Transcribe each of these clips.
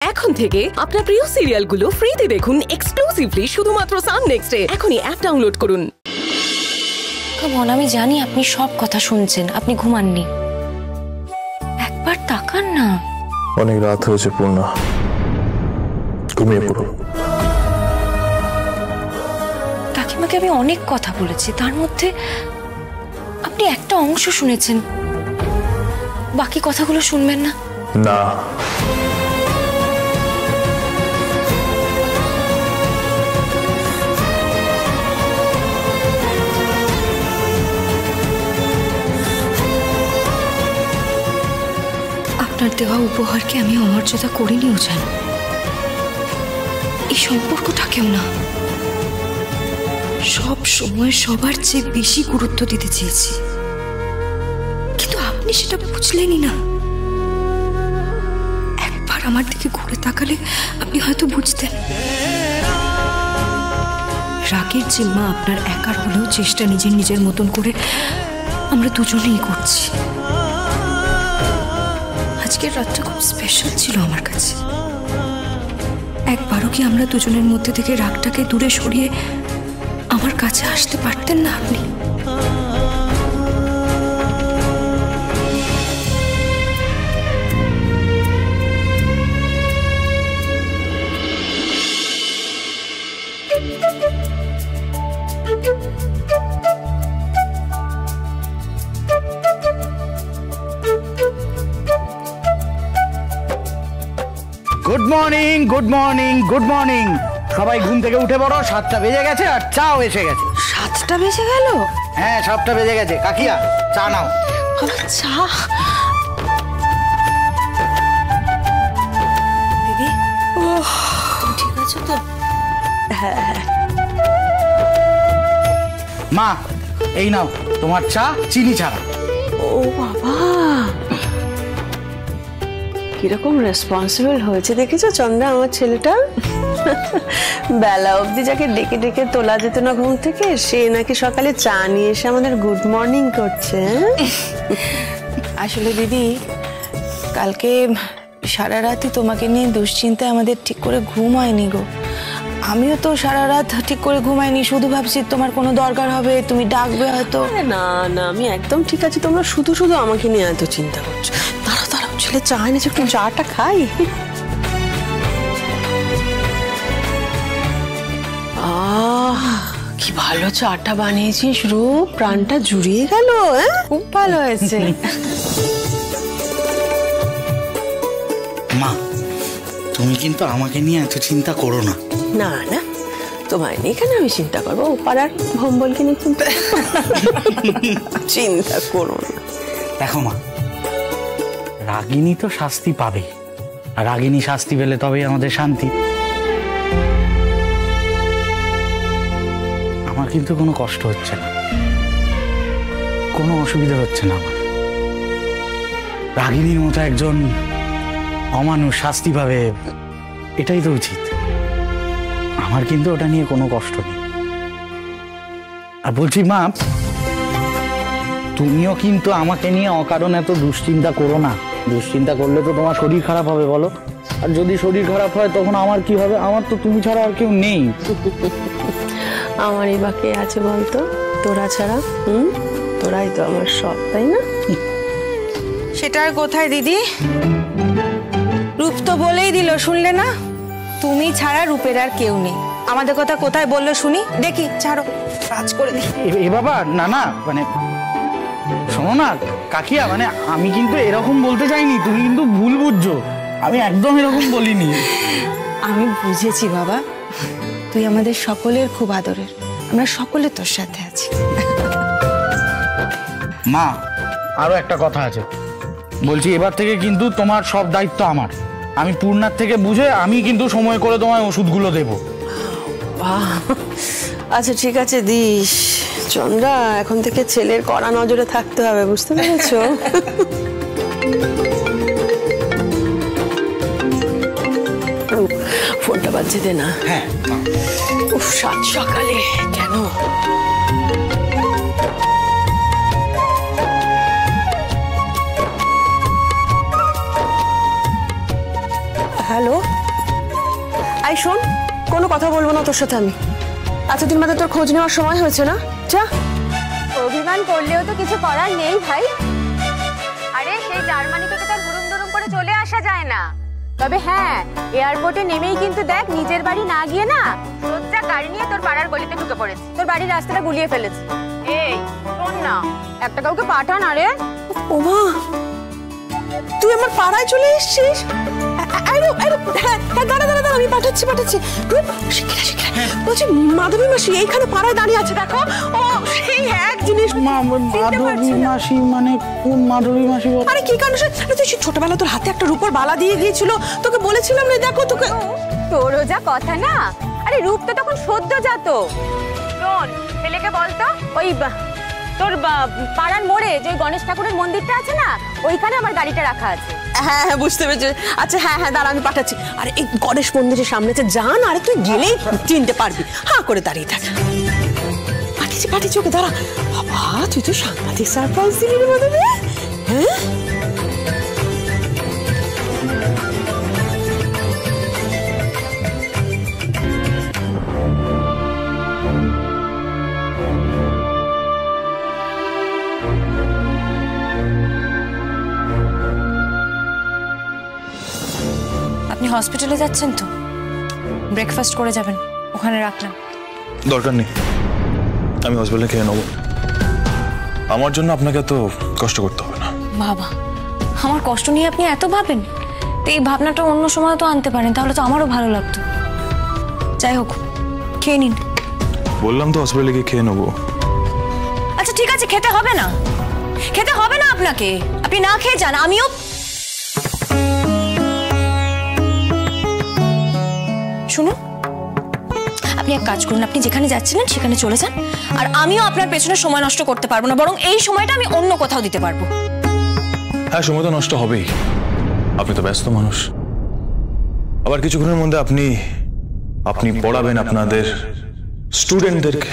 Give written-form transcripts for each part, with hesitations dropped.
এখন থেকে আপনার প্রিয় সিরিয়ালগুলো ফ্রিতে দেখুন এক্সক্লুসিভলি শুধুমাত্র সান নেক্সটে। এখনই অ্যাপ ডাউনলোড করুন। কেমন আমি জানি আপনি সব কথা শুনছেন, আপনি ঘুমাননি, একবার তাকান না। অনেক রাত হয়েছে পূর্ণা, ঘুমিয়ে পড়ো। কাকিমাকে আমি অনেক কথা বলেছি, তার মধ্যে আপনি একটা অংশ শুনেছেন, বাকি কথাগুলো শুনবেন না? না, আপনার দেওয়া উপহারকে আমি অমর্যাদা করিনিও জান। এই সম্পর্কটাকেও না, সব সময় সবার চেয়ে বেশি গুরুত্ব দিতে চেয়েছি, কিন্তু আপনি সেটা বুঝলেনই না। একবার আমার দিকে ঘুরে তাকালে আপনি হয়তো বুঝতেন। রাগের জিম্মা আপনার একার হলেও চেষ্টা নিজের মতন করে আমরা দুজনেই করছি। আজকের রাতটা খুব স্পেশাল ছিল আমার কাছে। একবারও কি আমরা দুজনের মধ্যে থেকে রাগটাকে দূরে সরিয়ে আমার কাছে আসতে পারতেন না আপনি? Good morning, good morning, good morning. সবাই ঘুম থেকে উঠে পড়ো, 7টা বেজে গেছে আর চাও এসে গেছে। 7টা বেজে গেল? হ্যাঁ, 7টা বেজে গেছে। কাকিয়া, চা নাও। চা? দিদি, তুমি ঠিক আছো তো? হ্যাঁ। মা, এই নাও তোমার চা, চিনি ছাড়া। ও বাবা, কিরকম রেসপন্সিবল হয়েছে দেখেছো চন্দ্রা আমার ছেলেটা? বেলা অবধি যাকে ডেকে ডেকে তোলা যেত না ঘুম থেকে, সে নাকি সকালে চা নিয়ে এসে আমাদের গুড মর্নিং করছে। আসলে দিদি, কালকে সারা রাতই তোমাকে নিয়ে দুশ্চিন্তায় আমাদের ঠিক করে ঘুম হয়নি গো। আমিও তো সারা রাত ঠিক করে ঘুমাইনি, শুধু ভাবছি তোমার কোনো দরকার হবে, তুমি ডাকবে হয়তো। না না, আমি একদম ঠিক আছি। তোমরা শুধু শুধু আমাকে নিয়ে এত চিন্তা করছো। দাঁড়াও দাঁড়াও, ছেলে চা এনেছে, একটু চাটা খাই। কি ভালো চাটা বানিয়েছিস রূপ, প্রাণটা জুড়িয়ে গেল। খুব ভালো হয়েছে। মা, তুমি কিন্তু আমাকে নিয়ে এত চিন্তা করো না। না না, তোমায় নিয়ে কেন আমি চিন্তা করবো? ও পাড়ার ভম্বলকে নিয়ে চিন্তা চিন্তা করো না। দেখো মা, রাগিনী তো শাস্তি পাবে, আর রাগিনী শাস্তি পেলে তবেই আমাদের শান্তি। আমার কিন্তু কোনো কষ্ট হচ্ছে না, কোনো অসুবিধা হচ্ছে না আমার। রাগিনীর মতো একজন অমানুষ শাস্তি পাবে, এটাই তো উচিত। আমার কিন্তু ওটা নিয়ে কোনো কষ্ট নেই। আর বলছি মা, তুমিও কিন্তু আমাকে নিয়ে অকারণ এত দুশ্চিন্তা করো না। দুশ্চিন্তা করলে তো তোমার শরীর খারাপ হবে বলো, আর যদি শরীর খারাপ হয় তখন আমার কি হবে? আমার তো তুমি ছাড়া আর কেউ নেই। আমারই বা কে আছে বলতো তোরা ছাড়া? তোরাই তো আমার সব, তাই না? সেটা আর কোথায় দিদি, রূপ তো বলেই দিল, শুনলে না? তুমি ছাড়া রূপের আর কেউ নেই। আমাদের কথা কোথায় বললো শুনি, দেখি, ছাড়ো, কাজ করে দেখি। এ বাবা, না না, মানে শোনো না কাকিয়া, মানে আমি কিন্তু এরকম বলতে চাইনি, তুমি কিন্তু ভুল বুঝছো। আমি একদম এরকম বলিনি। আমি বুঝেছি বাবা, তুই আমাদের সকলের খুব আদরের, আমরা সকলে তোর সাথে আছি। মা, আরো একটা কথা আছে, বলছি এবার থেকে কিন্তু তোমার সব দায়িত্ব আমার। আমি পূর্ণার থেকে বুঝে আমি কিন্তু সময় করে তোমায় ওষুধগুলো দেবো। আচ্ছা ঠিক আছে, দিস। চন্দ্রা, এখন থেকে ছেলের কড়া নজরে থাকতে হবে, বুঝতে পেরেছো? ফোনটা বাজছে দে না। হ্যাঁ। উফ, 7 সকালে কেন? হ্যালো, আই শোন, কোনো কথা বলবো না তোর সাথে আমি। এতদিন বাদে তোর খোঁজ নেওয়ার সময় হয়েছে না, যা। অভিমান করলেও তো কিছু করার নেই ভাই। আরে সেই জার্মানি থেকে তার হুড়ুম দুরুম করে চলে আসা যায় না। তবে হ্যাঁ, এয়ারপোর্টে নেমেই কিন্তু দেখ নিজের বাড়ি না গিয়ে না সোজা গাড়ি নিয়ে তোর পাড়ার গলিতে ঢুকে পড়েছে, তোর বাড়ির রাস্তাটা গুলিয়ে ফেলেছে। এই শোন না, একটা কাউকে পাঠান। আরে ওমা, তুই আমার পাড়ায় চলে এসেছিস? দাঁড়া, আমি পাঠাচ্ছি। বলছি মাধবী মাসি এইখানে পাড়ায় দাঁড়িয়ে আছে, দেখো। ও সেই এক জিনিস। মাধবী মাসি মানে কোন মাধবী মাসি? আরে কি কারণ, তুই ছোটবেলা তোর হাতে একটা রূপোর বালা দিয়ে গিয়েছিল, তোকে বলেছিলাম না, দেখো তোকে। তোরও যা কথা না। আরে রূপ তো তখন সদ্যজাত। শোন, ছেলেকে বলতো ওই তোর পাড়ার মোড়ে যে গণেশ ঠাকুরের মন্দিরটা আছে না, ওইখানে আমার গাড়িটা রাখা আছে। হ্যাঁ, বুঝতে পেরেছি। আচ্ছা হ্যাঁ, দাঁড়া, আমি পাঠাচ্ছি। আরে এই গণেশ মন্দিরের সামনে যান, আরে তুই গেলেই চিনতে পারবি। হাঁ করে দাঁড়িয়ে থাক। পাঠিয়েছি ওকে, দাঁড়া। বাবা, তুই তো সাংঘাতিক সারপ্রাইজ দিলি রে মাধবী। হ্যাঁ, আপনি হসপিটালে যাচ্ছেন তো? ব্রেকফাস্ট করে যাবেন, ওখানে রাখলাম। দরকার নেই, আমি হসপিটালে খেয়ে নেবো। আমার জন্য আপনাকে এত কষ্ট করতে হবে না। বাবা, আমার কষ্ট নিয়ে আপনি এত ভাবেন? তো এই ভাবনাটা অন্য সময় তো আনতে পারেন, তাহলে তো আমারও ভালো লাগতো। যাই হোক, খেয়ে নিন। বললাম তো হসপিটালে গিয়ে খেয়ে নেবো। আচ্ছা ঠিক আছে, খেতে হবে না আপনাকে, আপনি না খেয়ে যান। আমিও শুনুন, আপনি এক কাজ করুন, আপনি যেখানে যাচ্ছিলেন সেখানে চলে যান। আর আমিও আপনার পেছনে সময় নষ্ট করতে পারবো না, বরং এই সময়টা আমি অন্য কোথাও দিতে পারবো। হ্যাঁ, সময় তো নষ্ট হবেই, আপনি তো ব্যস্ত মানুষ। আবার কিছুক্ষণের মধ্যে আপনি পড়াবেন আপনাদের স্টুডেন্টদেরকে।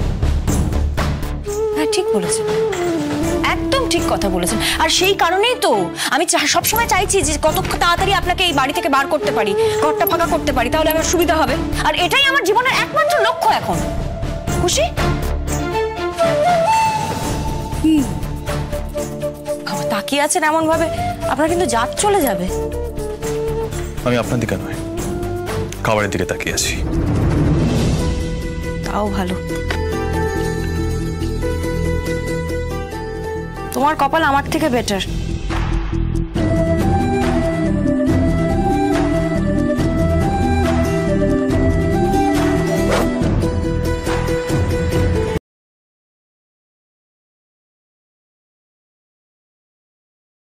হ্যাঁ ঠিক বলেছেন, একদম ঠিক কথা বলেছেন। আর সেই কারণেই তো আমি সবসময় চাইছি যে কত তাড়াতাড়ি আপনাকে এই বাড়ি থেকে বার করতে পারি, ঘরটা ফাঁকা করতে পারি, তাহলে আমার সুবিধা হবে। আর এটাই আমার জীবনের একমাত্র লক্ষ্য এখন। খুশি? তাকিয়ে আছেন এমন ভাবে, আপনার কিন্তু জাত চলে যাবে। আমি আপনার দিকে নয়, খাবারের দিকে তাকিয়ে আছি। তাও ভালো। তোমার কপাল আমার থেকে বেটার।